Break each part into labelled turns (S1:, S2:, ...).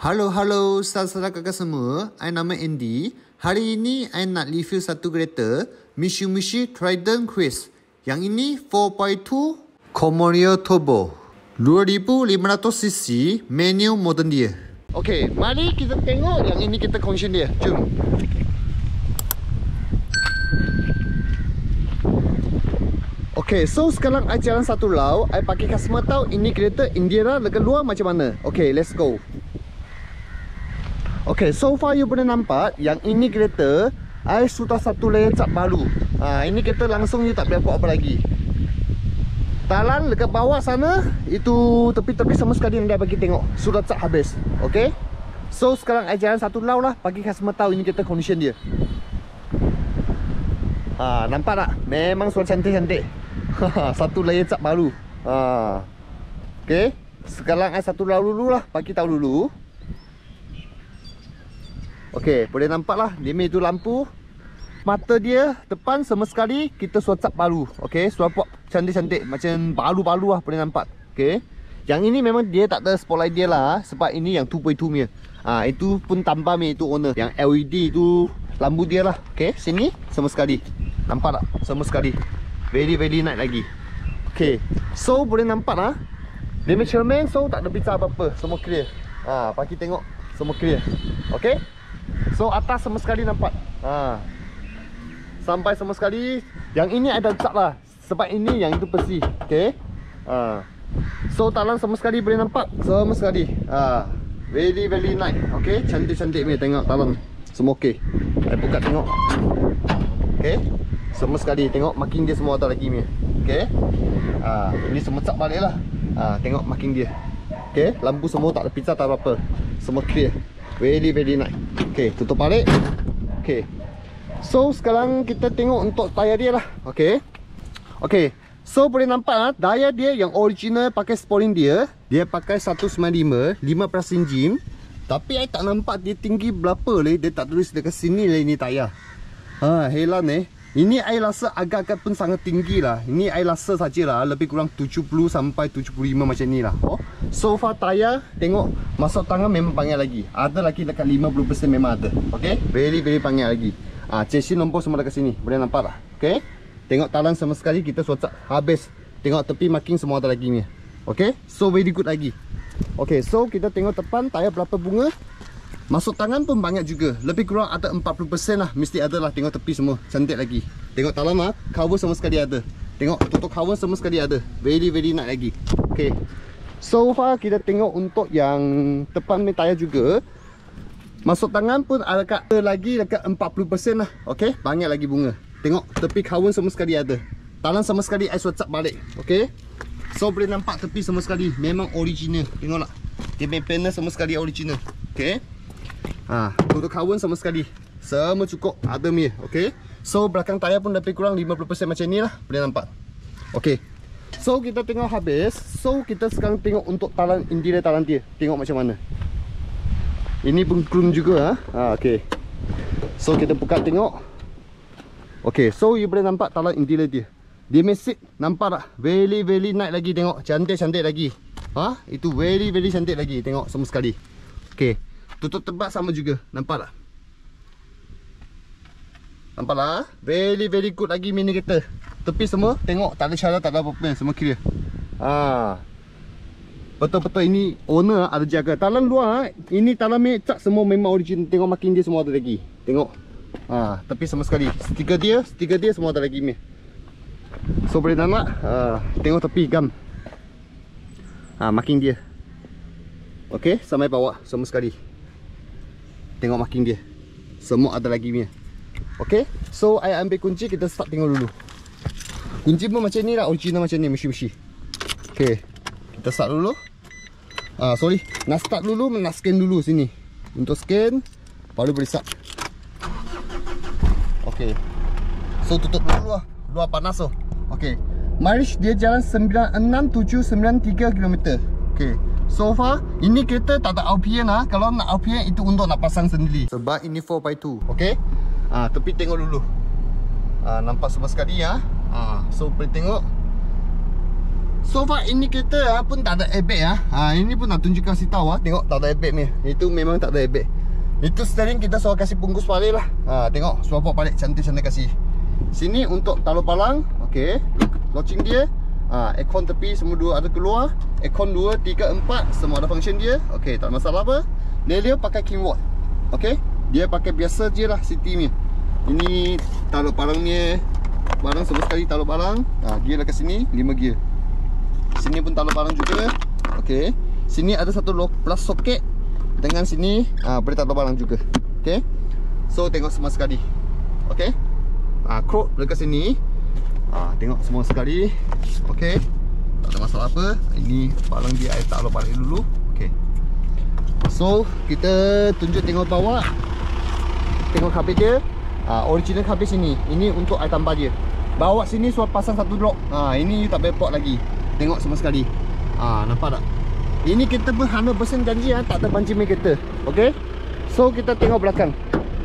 S1: Halo, saudara kakak semua. I nama Andy. Hari ini, I nak review satu kereta Mitsubishi Triton Quest. Yang ini 4x2 Comerio Turbo 2500cc manual modern dia. Okay, mari kita tengok yang ini kita condition dia. Jom. Okay, so sekarang I jalan satu lau. I pakai customer tahu ini kereta Indira dekat luar macam mana. Okay, let's go. Okay, so far you boleh nampak yang ini kereta I sudah satu layer cat baru. Ini kereta langsung you tak boleh buat apa lagi. Talan dekat bawah sana, itu tepi-tepi sama sekali yang dia bagi tengok sudah cat habis. Okay, so sekarang I jalan satu lau lah, bagi customer tahu ini kereta condition dia. Nampak tak? Memang sudah cantik-cantik. Satu layer cat baru. Okay, sekarang I satu lau dulu lah, bagi tahu dulu. Okey, boleh nampak lah limit itu lampu. Mata dia depan sama sekali kita sudah cat baru. Okey, sudah buat cantik-cantik macam baru-baru lah, boleh nampak. Okey. Yang ini memang dia tak ada spotlight dia lah sebab ini yang 2.2 punya. Itu pun tambah punya itu owner. Yang LED itu lampu dia lah. Okey, sini sama sekali. Nampak tak? Sama sekali. Very nice lagi. Okey. So boleh nampak lah. Limit cermin so tak ada pecah apa-apa. Semua clear. Bagi tengok semua clear. Okey. So atas sama sekali nampak. Sampai sama sekali. Yang ini ada cat lah sebab ini yang itu besi. Okay. So talan sama sekali boleh nampak. Sama sekali. Very nice. Okay, cantik-cantik ni. Tengok talan semua okay. Saya buka tengok. Okay, sama sekali. Tengok marking dia semua ada lagi ni. Okay. Ini semua cat balik lah. Tengok marking dia. Okay, lampu semua tak ada pecah tak apa-apa. Semua clear. Very nice. Okay, tutup balik. Okay, so sekarang kita tengok untuk tayar dia lah. Okay. Okay, so boleh nampak tayar dia yang original pakai spoiling dia. Dia pakai 195 5% gym. Tapi I tak nampak dia tinggi berapa leh. Dia tak tulis dekat sini lah ini tayar. Heran Ini I rasa agak-agak pun sangat tinggi lah. Ini I rasa sajalah lebih kurang 70 sampai 75 macam ni lah. So far tayar tengok masuk tangan memang panggil lagi. Ada lagi dekat 50% memang ada. Okay, very panggil lagi. Chassis nombor semua dekat sini. Boleh nampak lah. Okay, tengok talan sama sekali kita sudah habis. Tengok tepi marking semua ada lagi ni. Okay, so very good lagi. Okay, so kita tengok depan tayar berapa bunga. Masuk tangan pun banyak juga. Lebih kurang ada 40% lah. Mesti ada lah. Tengok tepi semua cantik lagi. Tengok talan lah, cover sama sekali ada. Tengok tutup cover sama sekali ada. Very nice lagi. Okay, so far kita tengok untuk yang depan ni tayar juga. Masuk tangan pun ada lagi dekat 40% lah. Okay, banyak lagi bunga. Tengok tepi cover sama sekali ada. Talan sama sekali I sudah cat balik. Okay, so boleh nampak tepi sama sekali memang original. Tengok tak? Dia punya panel sama sekali original. Okay, tutup kawan sama sekali semua cukup ada ni. Okay, so belakang tayar pun lebih kurang 50% macam ni lah. Boleh nampak. Okay, so kita tengok habis. So kita sekarang tengok untuk talan interior talan dia. Tengok macam mana. Ini pun chrome juga. Okay, so kita buka tengok. Okay, so you boleh nampak talan interior dia. Dia mesin nampak tak? Very nice lagi. Tengok cantik-cantik lagi. Itu very cantik lagi. Tengok semua sekali. Okay, tutup tebak sama juga. Nampak tak? Nampak tak? Very good lagi mini kereta. Tepi semua tengok tak ada syarat, tak ada apa-apa, semua clear. Betul-betul ini owner ada jaga. Talan luar ini talan cat semua memang original. Tengok marking dia semua ada lagi. Tengok. Tepi sama sekali. Stiker dia semua ada lagi ni. So boleh nampak. Tengok tepi gam. Marking dia. Okey, sampai bawah semua sekali. Tengok marking dia. Semua ada lagi punya. Okey, so I ambil kunci, kita start tengok dulu. Kunci pun macam ni lah, original macam ni, Mitsubishi. Okey, kita start dulu. Sorry, nak start dulu, nak scan dulu sini. Untuk scan, baru boleh start. Okey, so tutup dulu lah. Luar panas tu. Okey, mileage dia jalan 96793 km. Okey, so far ini kereta tak ada RPM lah. Kalau nak RPM itu untuk nak pasang sendiri. Sebab ini 4x2. Okey. Tepi tengok dulu. Nampak semua sekali ya. So boleh tengok So far ini kereta pun tak ada airbag ini pun nak tunjuk kasih tahu tengok tak ada airbag ni. Itu memang tak ada airbag. Itu steering kita suruh kasih bungkus balik lah. Tengok swap balik cantik-cantik kasih. Sini untuk taruh palang. Okey. Locking dia. Aircon tepi semua dua ada keluar. Aircon 2, 3, 4 semua ada function dia. Okey, tak ada masalah apa. Lelio pakai Kingwood. Okey. Dia pakai biasa je lah city ni. Ini taruh palang ni. Barang semua sekali taruh palang. Gear lah kat sini 5 gear. Sini pun taruh barang juga. Okey. Sini ada satu plus soket. Dengan sini boleh taruh barang juga. Okey. So tengok semua sekali. Okey. Crop dekat sini. Tengok semua sekali. Okey. Tak ada masalah apa. Ini barang dia saya taruh balik dulu. Okey. So kita tunjuk tengok bawah. Tengok kabel dia. Original kabel sini. Ini untuk saya tambah dia. Bawa sini suruh pasang satu lock. Ini you tak boleh port lagi. Tengok semua sekali. Nampak tak? Ini kita pun 100% janji tak ada banci main kereta. Okey. So kita tengok belakang.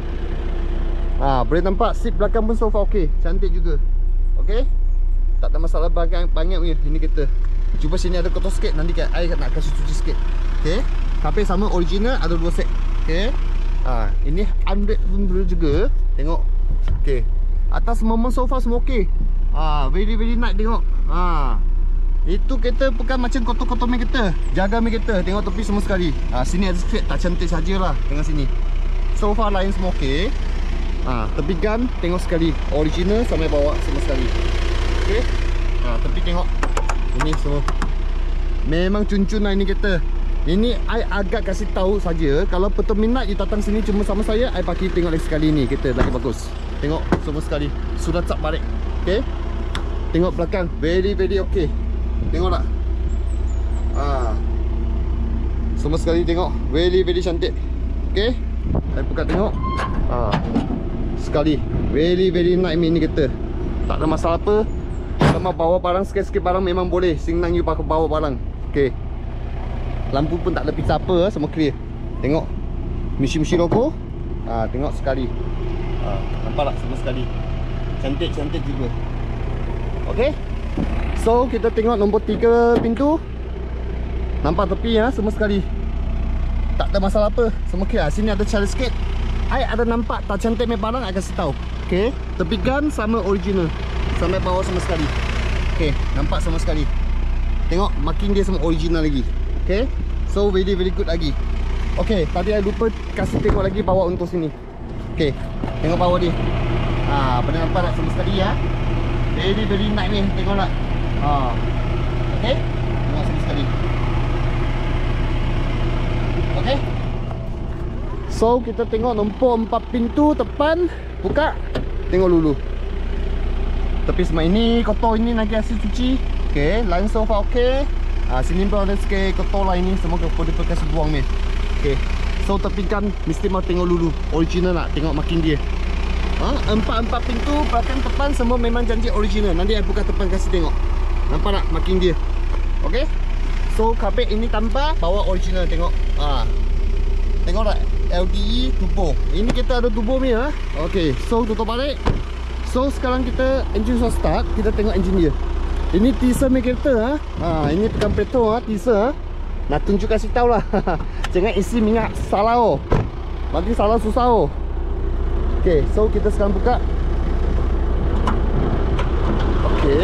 S1: Boleh nampak seat belakang pun so far okey. Cantik juga. Okey. Tak ada masalah banyak punya ini kereta. Cuba sini ada kotor sikit, nanti saya nak kasih cuci sikit. Okey. Tapi sama original ada 2 set. Okey. Ini 100 pun boleh juga. Tengok. Okey. Atas moment sofa semua okey. Very nice tengok. Itu kereta bukan macam kotor-kotor main kereta. Jaga main kereta. Tengok tepi semua sekali. Sini ada sikit tak cantik sajalah. Tengok sini. Sofa lain semua okey. Tepi gun tengok sekali. Original sampai bawah semua sekali. Okey. Tepi tengok. Ini semua. Memang cun-cun lah ini kereta. Ini I agak kasih tahu saja. Kalau betul minat you datang sini cuma sama saya, I pakai tengok lagi sekali ni kereta lagi bagus. Tengok semua sekali. Sudah cap balik. Okey. Tengok belakang. Very okey. Tengok tak? Semua sekali tengok. Very cantik. Okey. Saya buka tengok. Sekali. Very nice ni kereta. Tak ada masalah apa. Kalau mau bawa barang sikit-sikit barang memang boleh. Senang you pakai bawa barang. Okey. Lampu pun tak ada pizza apa, semua clear. Tengok. Misi logo. Tengok sekali. Nampak tak semua sekali. Cantik juga. Okey. So kita tengok nombor 3 pintu. Nampak tepi semua sekali. Tak ada masalah apa. Semua okey. Sini ada cara sikit. I ada nampak tak cantik main barang, I kasih tahu. Okey. Tepi gun sama original. Sampai bawah semua sekali. Okey, nampak semua sekali. Tengok marking dia semua original lagi. Okey. So very good lagi. Okey, tadi I lupa kasih tengok lagi bawah untuk sini. Okey. Tengok bawah dia. Boleh nampak tak semua sekali ya. Very nice ni. Tengok tak? Okey. Tengok semua sekali. Okey. So kita tengok nombor 4 pintu depan. Buka. Tengok dulu. Tapi semua ini kotor, ini lagi hasil cuci. Okey, line sofa okey. Sini pun ada sikit kotor lah ini. Semua boleh bekas buang ni. Okey. So tepi kan mesti mau tengok dulu. Original nak tengok marking dia. Empat pintu belakang depan semua memang janji original. Nanti saya buka depan kasih tengok. Nampak tak marking dia? Okey. So kapek ini tambah bawa original tengok. Tengok tak LDE turbo. Ini kita ada turbo ni Okey. So tutup balik. So sekarang kita engine sudah start. Kita tengok engine dia. Ini teaser main kereta ini pegang petrol teaser nak tunjuk kasih tahu lah. Jangan isi minyak salah nanti salah susah Okey, so kita sekarang buka. Okey.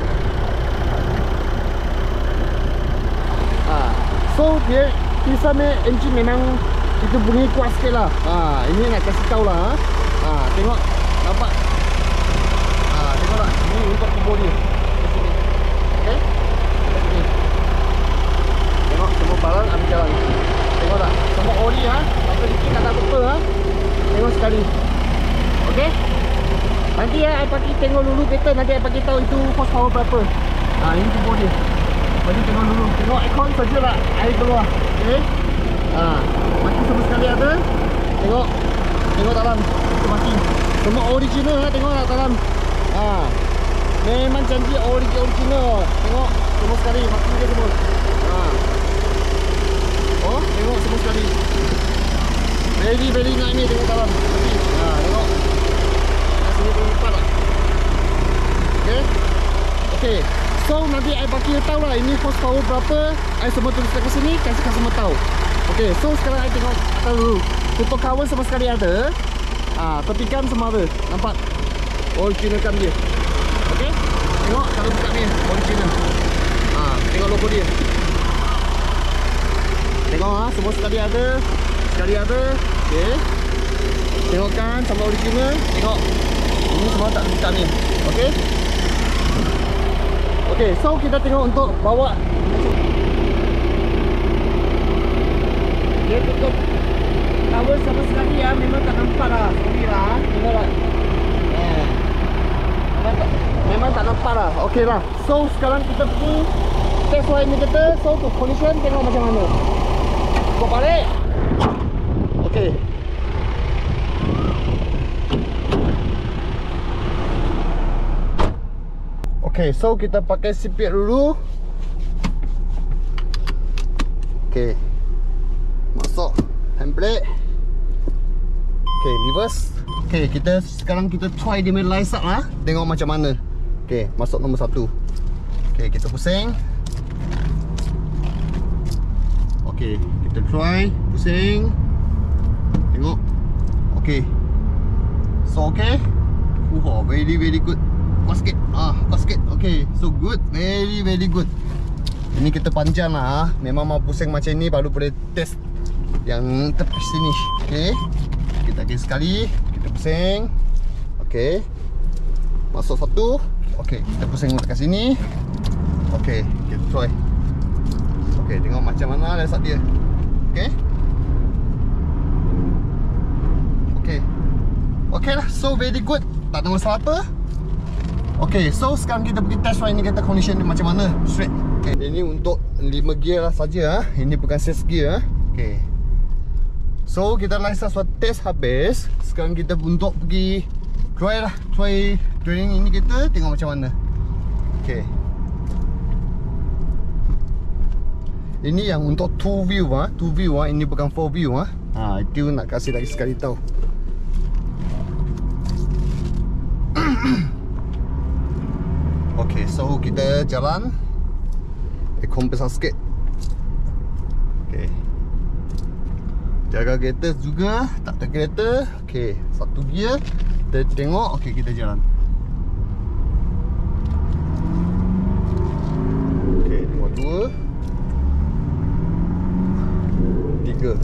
S1: So dia teaser main engine memang itu bunyi kuat sikit lah. Ini nak kasih tahu lah. Tengok nampak. Tengok tak? Ini untuk turbo dia. Okey. Tengok semua barang ambil jalan. Tengok tak? Semua oli Masa dikit tak ada apa Tengok sekali. Okey. Nanti saya pakai tengok dulu kereta. Nanti saya pakai tahu itu horsepower berapa. Ini turbo dia. Jadi tengok dulu. Tengok aircon saja lah. Air keluar. Okey. Maki semua sekali ada. Tengok. Tengok dalam. Itu maki. Semua original tengok tak dalam. Memang janji original. Tengok semua sekali maki dia semua. Tengok semua sekali. Very nice ni tengok dalam. Tengok. Sini pun nampak tak? Okey. So nanti I bagi tahu lah ini horsepower berapa. I semua tulis kat sini, kasih customer tahu. Okay, so sekarang I tengok dulu. Tutup kawan sama sekali ada. Tepi kan semua ada. Nampak? Original kan dia. Okay, tengok kalau buka ni original. Tengok logo dia. Tengok semua sekali ada. Sekali ada. Okay, tengok kan sama original. Tengok ini semua tak buka ni. Okay. Okay, so kita tengok untuk bawa. Dia tutup cover sama sekali ya, memang tak nampak lah. Sorry lah, tengok lah. Memang tak nampak lah. Okay lah. So sekarang kita pergi test flight ni kita. So to condition tengok macam mana. Bawa balik. Okay. Okay, so kita pakai seatbelt dulu. Okay, masuk handbrake. Okay, reverse. Okay, sekarang kita try dia main lights up lah. Tengok macam mana. Okay, masuk nombor 1. Okay, kita pusing. Okay, kita try pusing. Tengok. Okay. So okay. Very good. Kuat sikit. Kuat sikit. Okay, so good. Very good. Ini kita panjang lah. Memang mau pusing macam ni baru boleh test yang tepi sini. Okay, kita lagi sekali. Kita pusing. Okay, masuk 1. Okay, kita pusing dekat sini. Okay, kita try. Okay, tengok macam mana lesat dia. Okay. Okay lah, so very good. Tak ada masalah apa. Okay, so sekarang kita pergi test ride ni, kita condition dia macam mana. Straight. Okay, ini untuk 5 gear lah saja. Ini bukan 6 gear. Okay, so kita license buat test habis. Sekarang kita untuk pergi try lah. Try training ini kita tengok macam mana. Okay, ini yang untuk 2 view 2 view ini bukan 4 view itu nak kasih lagi sekali tahu. Okay, so kita jalan. Aircon besar sikit. Okay, jaga kereta juga. Tak ada kereta. Okay, 1 gear. Kita tengok. Okay, kita jalan. Okay, tengok 2 3.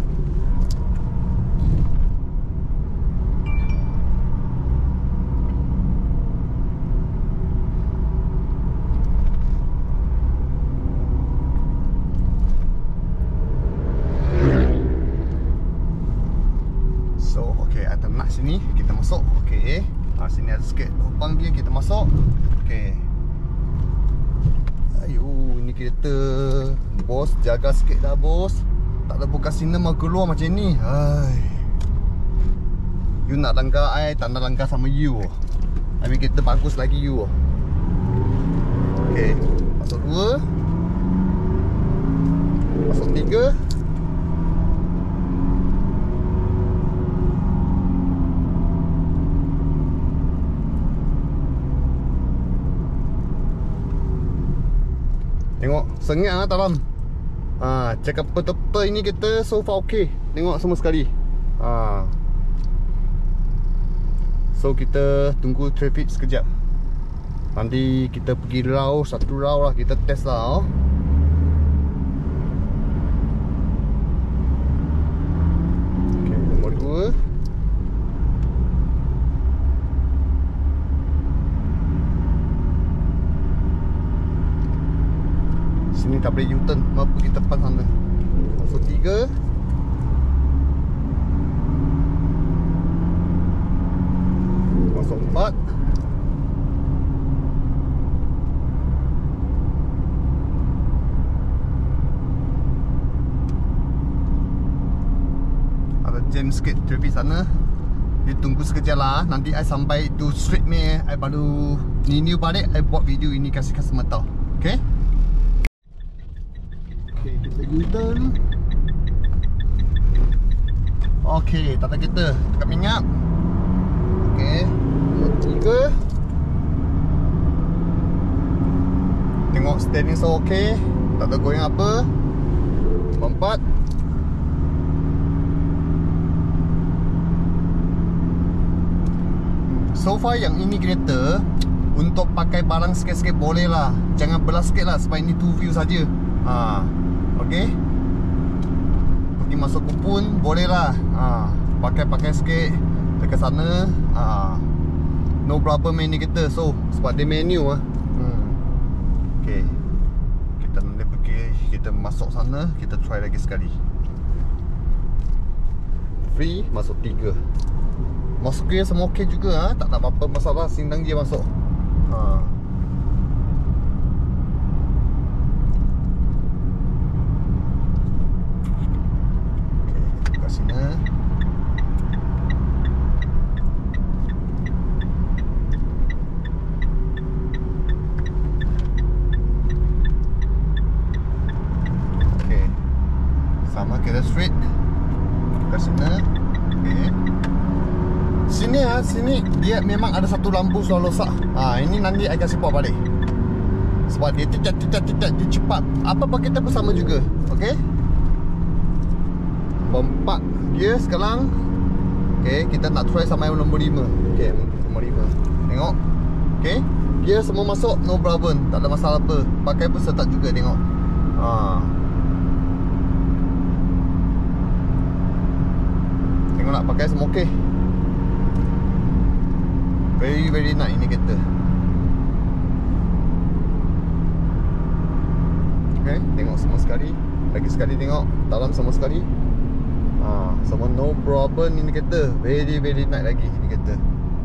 S1: Sini kita masuk. Okey. Sini ada sikit lubang dia, kita masuk. Okey. Ayo, ini kereta bos, jaga sikit dah bos. Tak ada buka cinema keluar macam ni. Hai. You nak langgar I, tak nak langgar sama you. I mean kereta bagus lagi you. Okey. Masuk 2. Masuk 3. Tengok, sengit dalam. Cakap betul-betul ini kita so far okey. Tengok semua sekali. So kita tunggu traffic sekejap. Nanti kita pergi round, 1 round lah kita test lah. Okay, nombor 2. Sini tak boleh U-turn, mau pergi tepat sana. Masuk 3. Masuk 4. Ada jam sikit traffic sana. Dia tunggu sekejap lah. Nanti I sampai itu straight ni, I baru renew balik, I buat video ini kasih customer tahu. Okay? Okay, kita U-turn. Okay, tata kita dekat minyak. Okay, 3. Tengok standing so okay, tak ada goyang apa. Nombor 4. So far yang ini kereta untuk pakai barang sikit-sikit boleh lah. Jangan belah sikit lah sebab ini 2 view saja. Okay. Pergi masuk kupun boleh lah. Pakai sikit dekat sana. No problem ini kereta. So sebab dia menu Okay. Kita nanti pergi, kita masuk sana, kita try lagi sekali. Free masuk 3. Masuk gear semua okey juga, tak ada apa-apa masalah, sindang je masuk. Okey, kat sini. Okey. Sama kita straight. Kat sini. Okey. Sini dia memang ada satu lampu selalu rosak. Ini nanti I kasih buat balik. Sebab dia tiap dia cepat. Apa-apa kita pun sama juga. Okey. Bompak gear sekarang. Okey, kita nak try sampai nombor 5. Okey, nombor 5. Tengok. Okey. Gear semua masuk, no problem. Tak ada masalah apa. Pakai pun start juga, tengok. Tengok nak pakai semua okey. Very nice ini kereta. Okay, tengok semua sekali. Lagi sekali tengok dalam semua sekali. Semua no problem ini kereta. Very nice lagi ini kereta.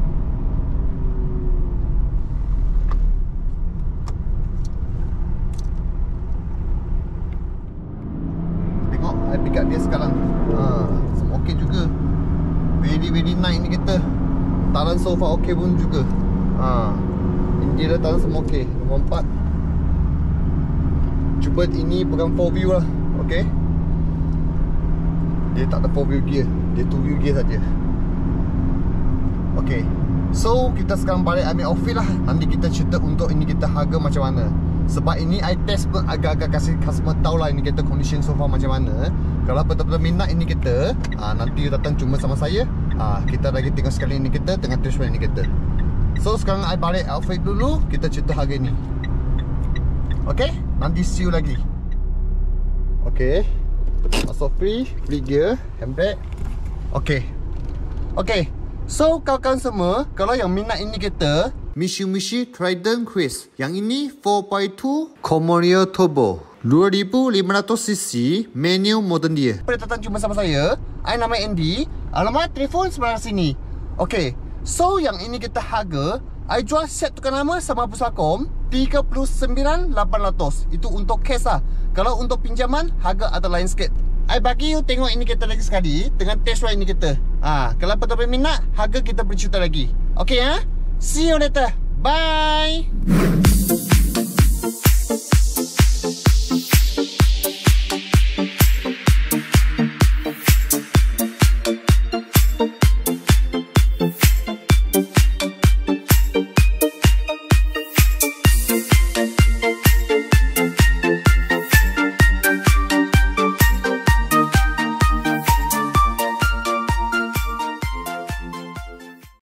S1: Tengok, I pick up dia sekarang. Semua okey juga. Very nice ini kereta. Talan sofa okey pun juga. Interior talan semua okey. Nombor 4. Cuba ini bukan 4 view lah. Okey. Dia tak ada 4 view gear. Dia 2 view gear saja. Okey. So kita sekarang balik ambil outfit lah. Nanti kita cerita untuk ini kita harga macam mana. Sebab ini I test pun agak-agak kasih customer tahu lah ini kita condition sofa macam mana. Kalau betul-betul minat ini kita, nanti datang cuma sama saya. Kita lagi tengok sekali ini kita tengah test ini kita. So sekarang I balik outfit dulu, kita cerita harga ni. Okay, nanti see you lagi. Okay, masuk free gear, handbrake. Okay, so kawan-kawan semua, kalau yang minat ini kita Mitsubishi Triton Quest, yang ini 4.2 Comerio Turbo 2500cc manual modern dia. Pada datang cuma sama saya, I nama Andy. Alamat telefon sebelah sini. Okay, so yang ini kita harga, I jual set tukar nama sama Puspakom 39,800. Itu untuk cash lah. Kalau untuk pinjaman, harga ada lain sikit. I bagi you tengok ini kita lagi sekali dengan test ride ini kita. Kalau betul-betul minat, harga kita bercerita lagi. Okay See you later. Bye.